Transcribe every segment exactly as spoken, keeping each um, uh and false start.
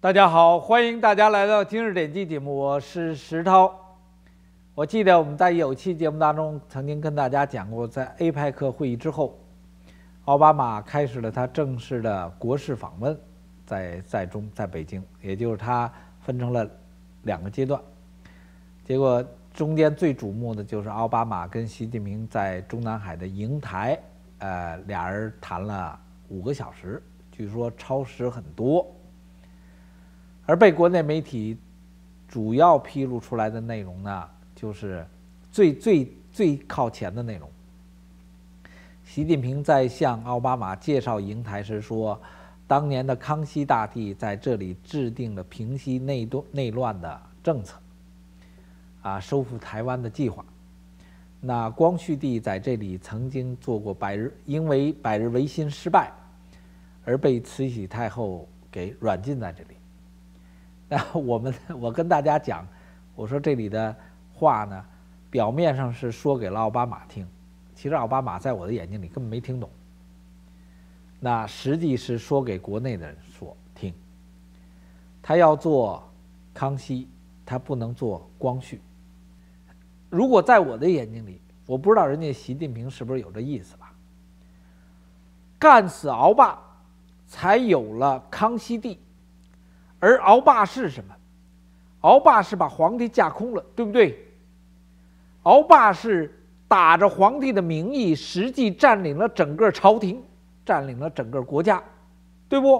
大家好，欢迎大家来到今日点击节目，我是石涛。我记得我们在有期节目当中曾经跟大家讲过，在 A P E C 会议之后，奥巴马开始了他正式的国事访问，在在中在北京，也就是他分成了两个阶段。结果中间最瞩目的就是奥巴马跟习近平在中南海的瀛台，呃，俩人谈了五个小时，据说超时很多。而被国内媒体主要披露出来的内容呢，就是最最最靠前的内容。习近平在向奥巴马介绍瀛台时说，当年的康熙大帝在这里制定了平息内斗内乱的政策，啊，收复台湾的计划。那光绪帝在这里曾经做过百日，因为百日维新失败，而被慈禧太后给软禁在这里。那我们我跟大家讲，我说这里的话呢，表面上是说给了奥巴马听，其实奥巴马在我的眼睛里根本没听懂。那实际是说给国内的人说听，他要做康熙，他不能做光绪。如果在我的眼睛里，我不知道人家习近平是不是有这意思吧？干死鳌霸，才有了康熙帝。而鳌霸是什么？鳌霸是把皇帝架空了，对不对？鳌霸是打着皇帝的名义，实际占领了整个朝廷，占领了整个国家，对不？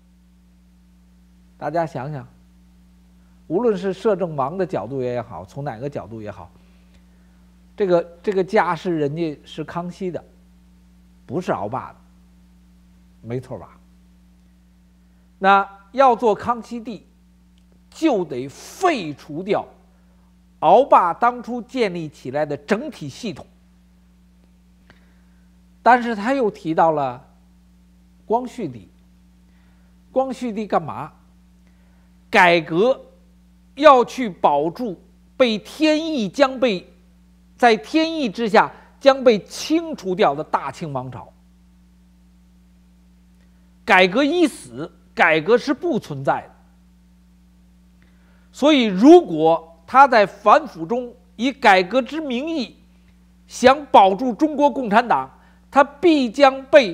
大家想想，无论是摄政王的角度也好，从哪个角度也好，这个这个家是人家是康熙的，不是鳌霸的，没错吧？那要做康熙帝，就得废除掉鳌霸当初建立起来的整体系统。但是他又提到了光绪帝，光绪帝干嘛？改革要去保住被天意将被在天意之下将被清除掉的大清王朝。改革已死，改革是不存在的。所以如果他在反腐中以改革之名义想保住中国共产党，他必将被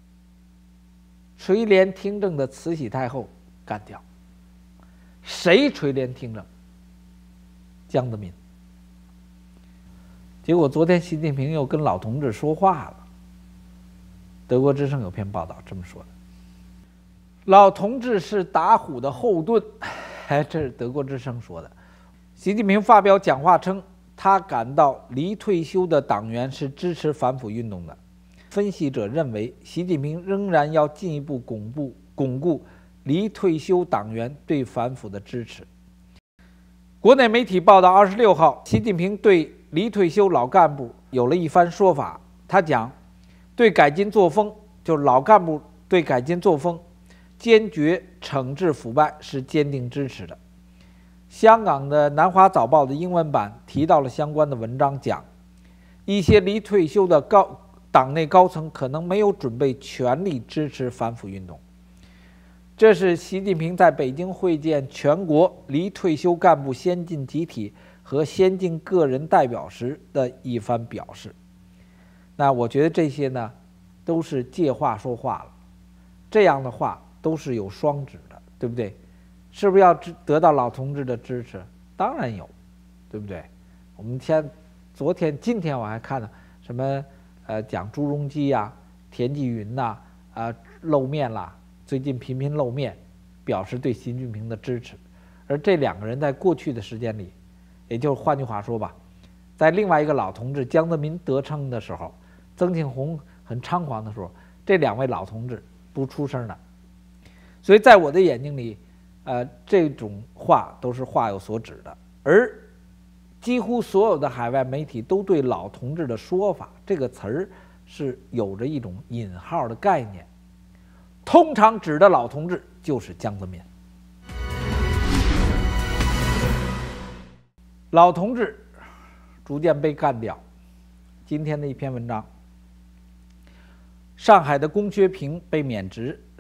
垂帘听政的慈禧太后干掉。谁垂帘听政？江泽民。结果昨天习近平又跟老同志说话了，德国之声有篇报道这么说的，老同志是打虎的后盾，哎，这是德国之声说的。习近平发表讲话称，他感到离退休的党员是支持反腐运动的。分析者认为，习近平仍然要进一步巩固巩固离退休党员对反腐的支持。国内媒体报道，二十六号，习近平对离退休老干部有了一番说法。他讲，对改进作风，就是老干部对改进作风坚决惩治腐败是坚定支持的。香港的南华早报的英文版提到了相关的文章，讲一些离退休的高党内高层可能没有准备全力支持反腐运动。这是习近平在北京会见全国离退休干部先进集体和先进个人代表时的一番表示。那我觉得这些呢，都是借话说话了，这样的话都是有双指的，对不对？是不是要得到老同志的支持？当然有，对不对？我们天昨天今天我还看到什么呃讲朱镕基呀、田纪云呐、啊、呃、露面啦，最近频频露面，表示对习近平的支持。而这两个人在过去的时间里，也就是换句话说吧，在另外一个老同志江泽民得逞的时候，曾庆红很猖狂的时候，这两位老同志不出声的。所以在我的眼睛里，呃，这种话都是话有所指的。而几乎所有的海外媒体都对老同志的说法这个词儿是有着一种引号的概念，通常指的老同志就是江泽民。老同志逐渐被干掉。今天的一篇文章，上海的龚学平被免职，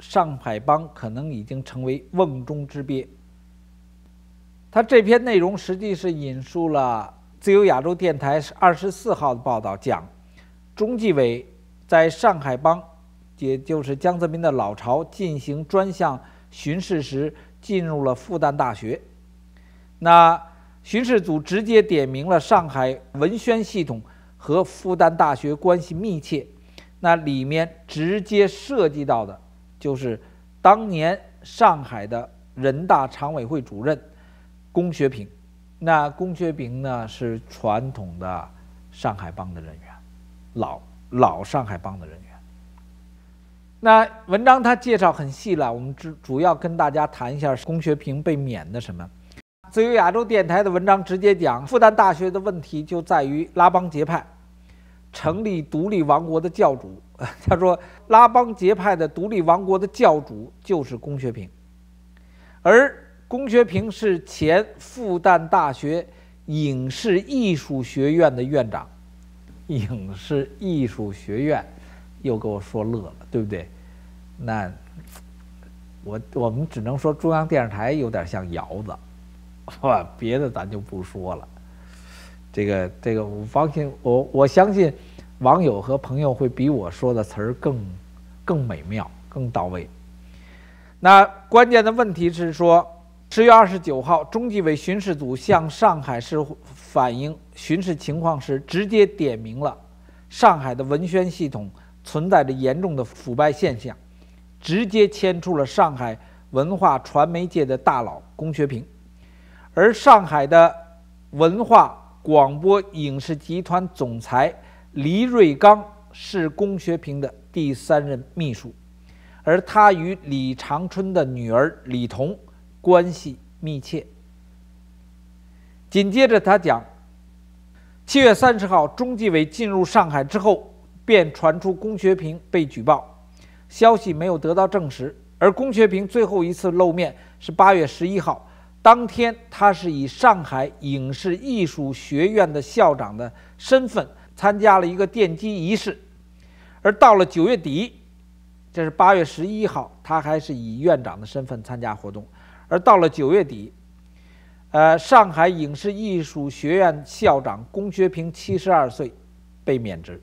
上海帮可能已经成为瓮中之鳖。他这篇内容实际是引述了自由亚洲电台二十四号的报道，讲中纪委在上海帮，也就是江泽民的老巢进行专项巡视时，进入了复旦大学。那巡视组直接点明了上海文宣系统和复旦大学关系密切，那里面直接涉及到的就是当年上海的人大常委会主任龚学平。那龚学平呢是传统的上海帮的人员，老老上海帮的人员。那文章他介绍很细了，我们主主要跟大家谈一下龚学平被免的什么。自由亚洲电台的文章直接讲，复旦大学的问题就在于拉帮结派，成立独立王国的教主。他说，拉帮结派的独立王国的教主就是龚学平，而龚学平是前复旦大学影视艺术学院的院长。影视艺术学院又给我说乐了，对不对？那我我们只能说中央电视台有点像窑子，哇，别的咱就不说了。这个这个，我放心，我我相信网友和朋友会比我说的词儿更更美妙、更到位。那关键的问题是说，十月二十九号，中纪委巡视组向上海市反映巡视情况时，直接点明了上海的文宣系统存在着严重的腐败现象，直接牵出了上海文化传媒界的大佬龚学平。而上海的文化广播影视集团总裁黎瑞刚是龚学平的第三任秘书，而他与李长春的女儿李彤关系密切。紧接着他讲，七月三十号，中纪委进入上海之后，便传出龚学平被举报，消息没有得到证实。而龚学平最后一次露面是八月十一号，当天他是以上海影视艺术学院的校长的身份参加了一个奠基仪式。而到了九月底，这是八月十一号，他还是以院长的身份参加活动。而到了九月底，呃，上海影视艺术学院校长龚学平七十二岁，被免职。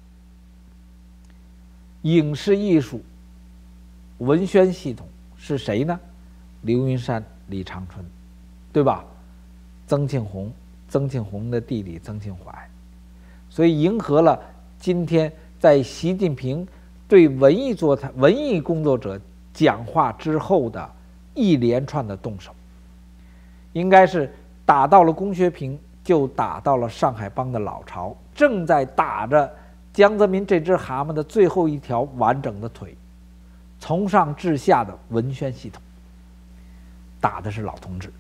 影视艺术文宣系统是谁呢？刘云山、李长春，对吧？曾庆红，曾庆红的弟弟曾庆怀，所以迎合了今天在习近平对文艺座谈、文艺工作者讲话之后的一连串的动手。应该是打到了龚学平，就打到了上海帮的老巢，正在打着江泽民这只蛤蟆的最后一条完整的腿，从上至下的文宣系统，打的是老同志。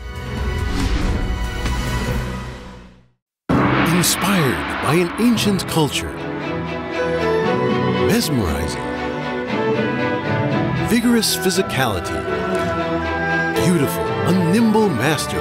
Inspired by an ancient culture, mesmerizing, vigorous physicality, beautiful, a nimble mastery.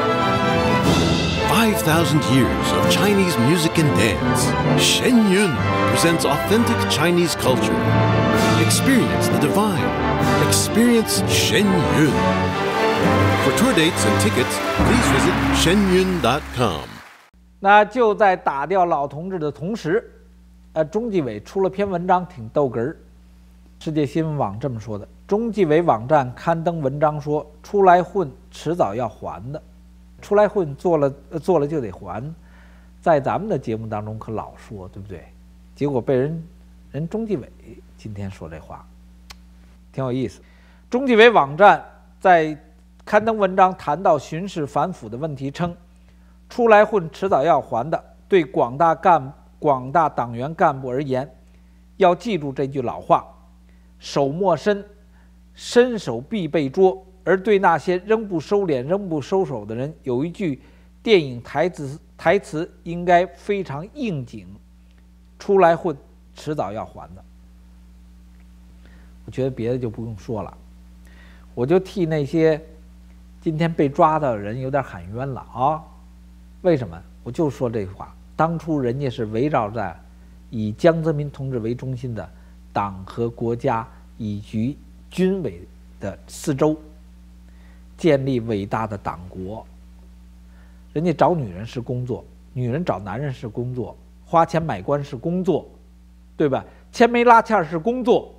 Five thousand years of Chinese music and dance. Shen Yun presents authentic Chinese culture. Experience the divine. Experience Shen Yun. For tour dates and tickets, please visit shen yun dot com. 那就在打掉老同志的同时，呃，中纪委出了篇文章，挺逗哏儿。世界新闻网这么说的：中纪委网站刊登文章说，出来混迟早要还的，出来混做了做了就得还，在咱们的节目当中可老说，对不对？结果被人人中纪委今天说这话，挺有意思。中纪委网站在刊登文章谈到巡视反腐的问题，称出来混迟早要还的，对广大干广大党员干部而言，要记住这句老话：手莫伸，伸手必被捉。而对那些仍不收敛、仍不收手的人，有一句电影台词台词应该非常应景：出来混迟早要还的。我觉得别的就不用说了，我就替那些今天被抓的人有点喊冤了啊！为什么？我就说这话，当初人家是围绕在以江泽民同志为中心的党和国家以及军委的四周，建立伟大的党国。人家找女人是工作，女人找男人是工作，花钱买官是工作，对吧？牵煤拉纤是工作，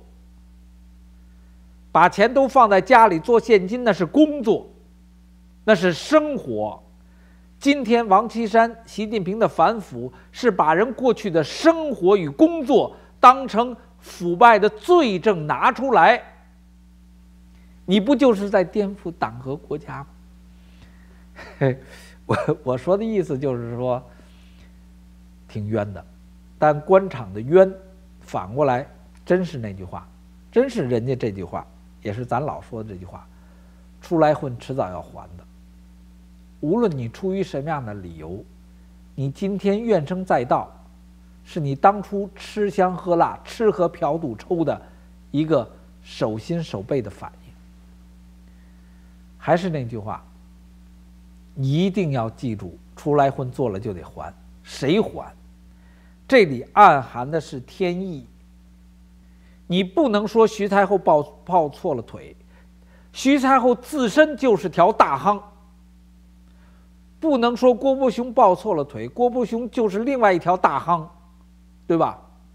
把钱都放在家里做现金那是工作，那是生活。今天王岐山、习近平的反腐是把人过去的生活与工作当成腐败的罪证拿出来，你不就是在颠覆党和国家吗？嘿，我我说的意思就是说，挺冤的，但官场的冤，反过来真是那句话，真是人家这句话，也是咱老说的这句话，出来混迟早要还的。无论你出于什么样的理由，你今天怨声载道，是你当初吃香喝辣、吃喝嫖赌抽的一个手心手背的反应。还是那句话，一定要记住，出来混做了就得还，谁还？这里暗含的是天意。你不能说徐才厚抱抱错了腿，徐才厚自身就是条大夯。不能说郭伯雄抱错了腿，郭伯雄就是另外一条大夯，对吧？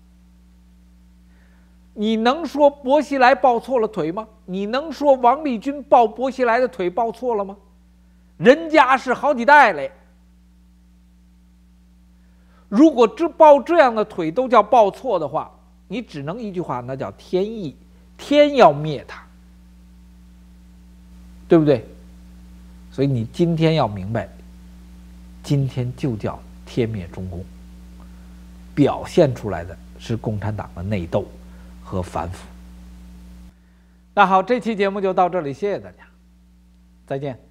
你能说薄熙来抱错了腿吗？你能说王立军抱薄熙来的腿抱错了吗？人家是好几代嘞。如果这抱这样的腿都叫抱错的话，你只能一句话，那叫天意，天要灭他，对不对？所以你今天要明白，今天就叫天灭中共，表现出来的是共产党的内斗和反腐。那好，这期节目就到这里，谢谢大家，再见。